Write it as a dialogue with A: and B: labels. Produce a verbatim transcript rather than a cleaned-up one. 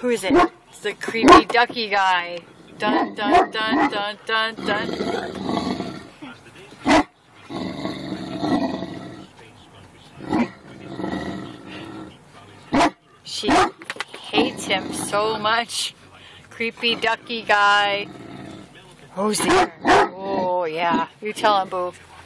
A: Who is it? It's the creepy ducky guy. Dun dun dun dun dun dun. She hates him so much. Creepy ducky guy. Who's there? Oh yeah, you tell him, Boo.